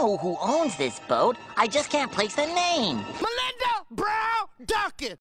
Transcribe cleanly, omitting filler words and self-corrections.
know who owns this boat. I just can't place the name. Melinda Brown Duncan!